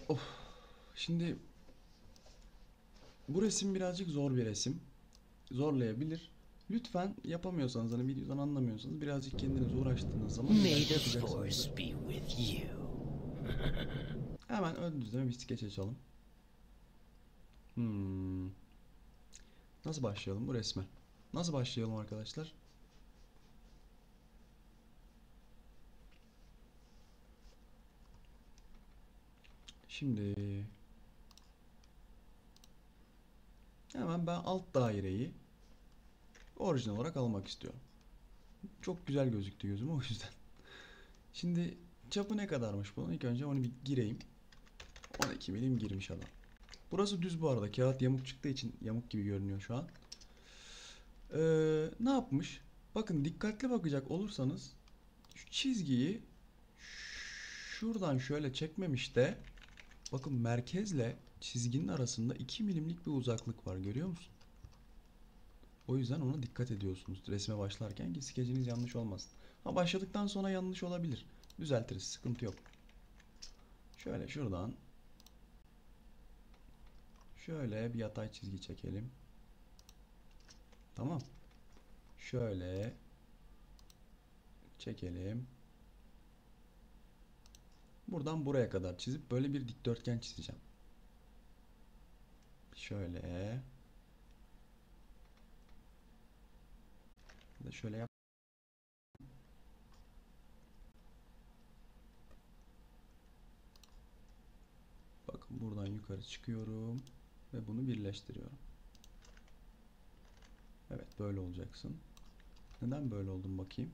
Of. Şimdi bu resim birazcık zor bir resim. Zorlayabilir. Lütfen yapamıyorsanız hani videodan anlamıyorsanız birazcık kendiniz uğraştığınız zaman May illaki the yapacaksınızdır. force be with you. Hemen ön düzleme bir skeç açalım. Hmm. Nasıl başlayalım bu resme? Nasıl başlayalım arkadaşlar? Şimdi hemen ben alt daireyi orijinal olarak almak istiyorum. Çok güzel gözüktü gözüme o yüzden. Şimdi çapı ne kadarmış bunun? İlk önce onu bir gireyim. 12 milim girmiş adam. Burası düz bu arada. Kağıt yamuk çıktığı için yamuk gibi görünüyor şu an. Ne yapmış? Bakın dikkatli bakacak olursanız şu çizgiyi şuradan şöyle çekmemiş de bakın merkezle çizginin arasında 2 milimlik bir uzaklık var, görüyor musun? O yüzden ona dikkat ediyorsunuz resme başlarken ki skeciniz yanlış olmasın. Ha, başladıktan sonra yanlış olabilir. Düzeltiriz, sıkıntı yok. Şöyle şuradan şöyle bir yatay çizgi çekelim. Tamam. Şöyle çekelim. Buradan buraya kadar çizip böyle bir dikdörtgen çizeceğim. Şöyle. Şöyle yap. Bakın buradan yukarı çıkıyorum ve bunu birleştiriyorum. Evet, böyle olacaksın. Neden böyle oldum bakayım?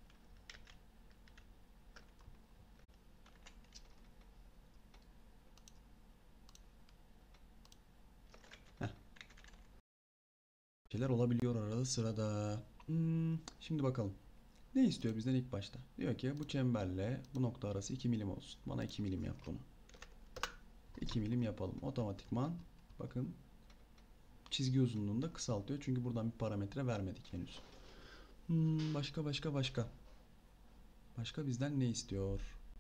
Heh. Şeyler olabiliyor arada sırada. Şimdi bakalım. Ne istiyor bizden ilk başta? Diyor ki bu çemberle bu nokta arası 2 milim olsun. Bana 2 milim yap bunu. 2 milim yapalım. Otomatikman bakın çizgi uzunluğunu da kısaltıyor. Çünkü buradan bir parametre vermedik henüz. Başka. Başka bizden ne istiyor?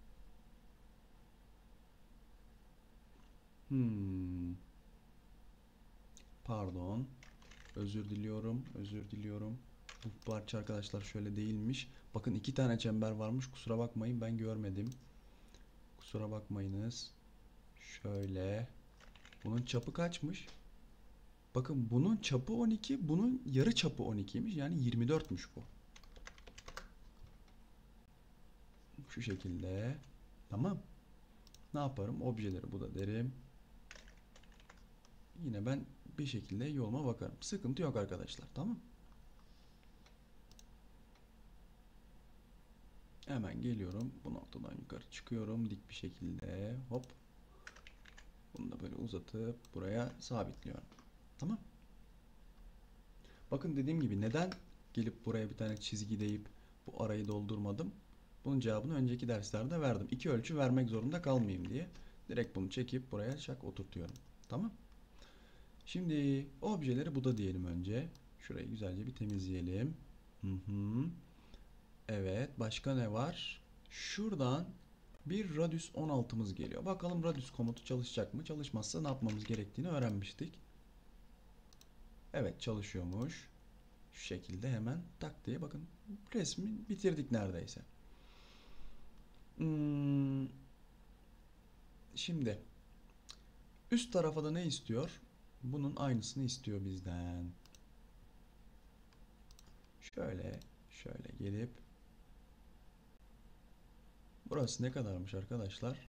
Hmm, Pardon. Özür diliyorum. Bu parça arkadaşlar şöyle değilmiş. Bakın iki tane çember varmış. Kusura bakmayın, ben görmedim. Kusura bakmayınız. Şöyle. Bunun çapı kaçmış? Bakın bunun çapı 12, bunun yarı çapı 12'ymiş. Yani 24'müş bu. Şu şekilde. Tamam. Ne yaparım? Objeleri bu da derim. Yine ben bir şekilde yoluma bakarım. Sıkıntı yok arkadaşlar. Tamam. Hemen geliyorum. Bu noktadan yukarı çıkıyorum. Dik bir şekilde. Hop. Bunu da böyle uzatıp buraya sabitliyorum. Tamam. Bakın dediğim gibi neden gelip buraya bir tane çizgi deyip bu arayı doldurmadım? Bunun cevabını önceki derslerde verdim. İki ölçü vermek zorunda kalmayayım diye. Direkt bunu çekip buraya şak oturtuyorum. Tamam. Şimdi objeleri bu da diyelim önce. Şurayı güzelce bir temizleyelim. Hı hı. Evet, başka ne var? Şuradan bir radius 16'mız geliyor. Bakalım radius komutu çalışacak mı? Çalışmazsa ne yapmamız gerektiğini öğrenmiştik. Evet, çalışıyormuş. Şu şekilde hemen tak diye bakın resmi bitirdik neredeyse. Hmm, Şimdi üst tarafa da ne istiyor? Bunun aynısını istiyor bizden. Şöyle gelip burası ne kadarmış arkadaşlar?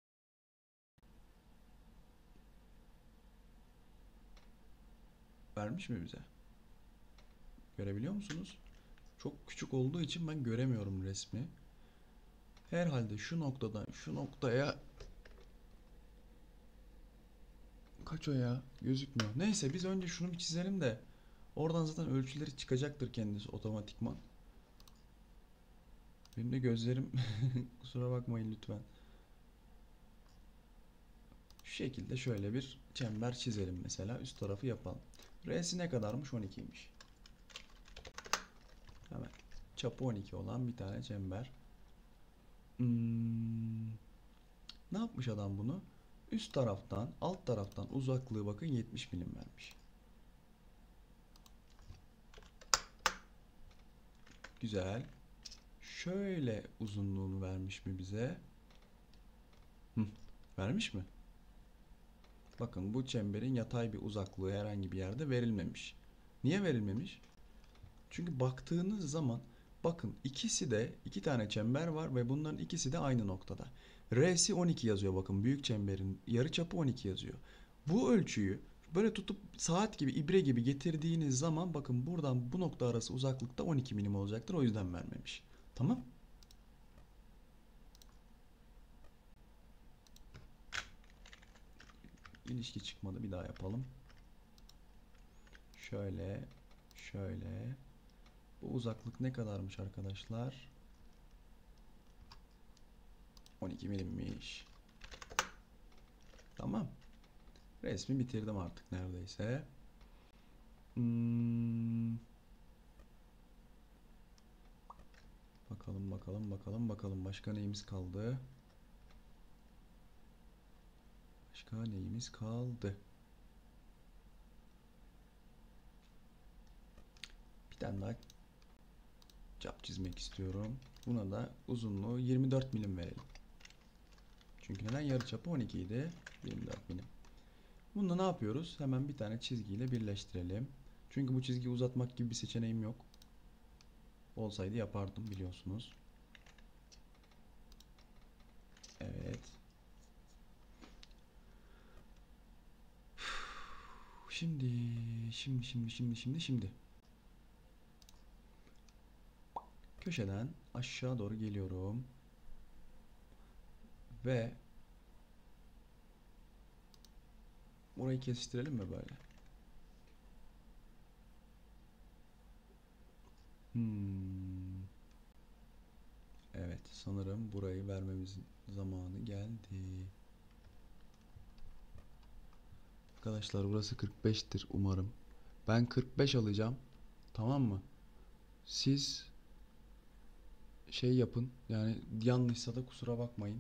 Vermiş mi bize? Görebiliyor musunuz? Çok küçük olduğu için ben göremiyorum resmi. Herhalde şu noktadan şu noktaya kaç o ya? Gözükmüyor. Neyse biz önce şunu bir çizelim de oradan zaten ölçüleri çıkacaktır kendisi otomatikman. Benim de gözlerim kusura bakmayın lütfen. Şu şekilde şöyle bir çember çizelim mesela. Üst tarafı yapalım. R'si ne kadarmış? 12'ymiş. Hemen çapı 12 olan bir tane çember. Ne yapmış adam bunu? Üst taraftan alt taraftan uzaklığı bakın 70 milim vermiş. Güzel. Şöyle uzunluğunu vermiş mi bize? Hı, vermiş mi? Bakın bu çemberin yatay bir uzaklığı herhangi bir yerde verilmemiş. Niye verilmemiş? Çünkü baktığınız zaman bakın ikisi de iki tane çember var ve bunların ikisi de aynı noktada. R'si 12 yazıyor bakın büyük çemberin yarıçapı 12 yazıyor. Bu ölçüyü böyle tutup saat gibi ibre gibi getirdiğiniz zaman bakın buradan bu nokta arası uzaklıkta 12 milim olacaktır o yüzden vermemiş. Tamam? İlişki çıkmadı bir daha yapalım. Şöyle şöyle bu uzaklık ne kadarmış arkadaşlar? 12 milimmiş. Tamam. Resmi bitirdim artık neredeyse. Bakalım bakalım bakalım bakalım başka neyimiz kaldı? Başka neyimiz kaldı? Bir tane daha çap çizmek istiyorum. Buna da uzunluğu 24 milim verelim. Çünkü neden? Yarıçapı 12 idi. 24 milim. Bunda ne yapıyoruz? Hemen bir tane çizgiyle birleştirelim. Çünkü bu çizgiyi uzatmak gibi bir seçeneğim yok. Olsaydı yapardım biliyorsunuz. Evet. Şimdi. Köşeden aşağı doğru geliyorum. Ve burayı kesiştirelim mi böyle? Evet, sanırım burayı vermemizin zamanı geldi. Arkadaşlar burası 45'tir umarım. Ben 45 alacağım. Tamam mı? Siz şey yapın. Yani yanlışsa da kusura bakmayın.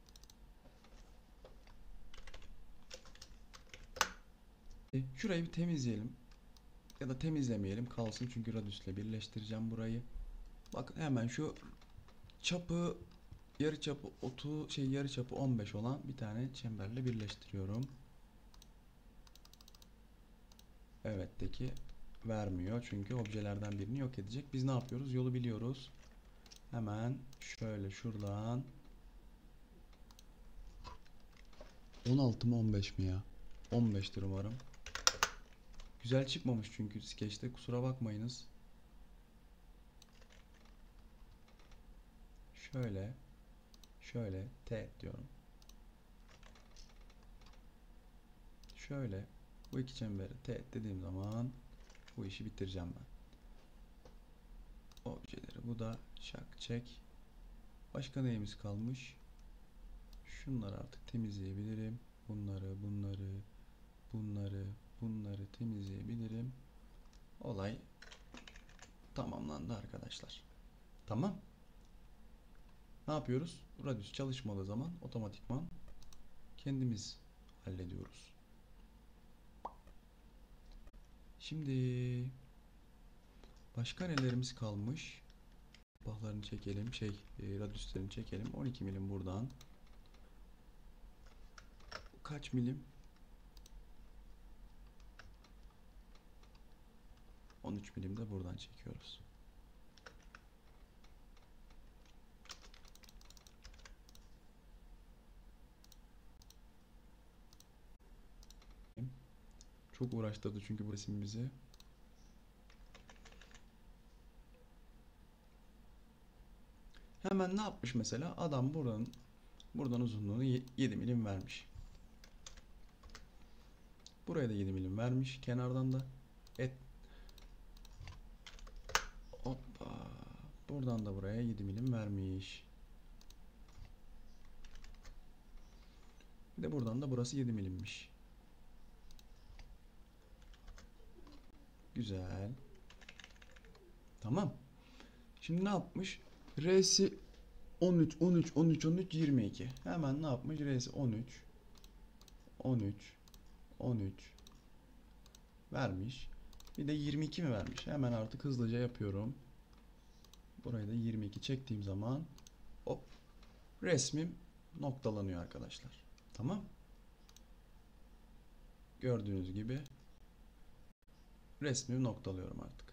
Şurayı bir temizleyelim. Ya da temizlemeyelim kalsın çünkü radiusle birleştireceğim burayı. Bakın hemen şu çapı yarıçapı 30 yarıçapı 15 olan bir tane çemberle birleştiriyorum. Evet'teki vermiyor çünkü objelerden birini yok edecek. Biz ne yapıyoruz? Yolu biliyoruz. Hemen şöyle şuradan 16 mı 15 mi ya? 15'tir umarım. Güzel çıkmamış çünkü skeçte kusura bakmayınız. Şöyle T diyorum. Şöyle bu iki çemberi T dediğim zaman bu işi bitireceğim ben. Objeleri bu da şak çek. Başka neyimiz kalmış? Şunları artık temizleyebilirim. Bunları temizleyebilirim. Olay tamamlandı arkadaşlar. Tamam. Ne yapıyoruz? Radius çalışmadığı zaman otomatikman kendimiz hallediyoruz. Şimdi başka nelerimiz kalmış? Bahlarını çekelim. Radiuslerini çekelim. 12 milim buradan. Kaç milim? 13 milim de buradan çekiyoruz. Çok uğraştırdı çünkü bu resim bizi. Hemen ne yapmış mesela? Adam buradan uzunluğunu 7 milim vermiş. Buraya da 7 milim vermiş. Kenardan da hoppa. Buradan da buraya 7 milim vermiş. Bir de buradan da burası 7 milimmiş. Güzel. Tamam. Şimdi ne yapmış? R'si 13, 22. Hemen ne yapmış? R'si 13. 13, 13 vermiş. Bir de 22 mi vermiş? Hemen artık hızlıca yapıyorum. Burayı da 22 çektiğim zaman hop, resmim noktalanıyor arkadaşlar. Tamam. Gördüğünüz gibi resmimi noktalıyorum artık.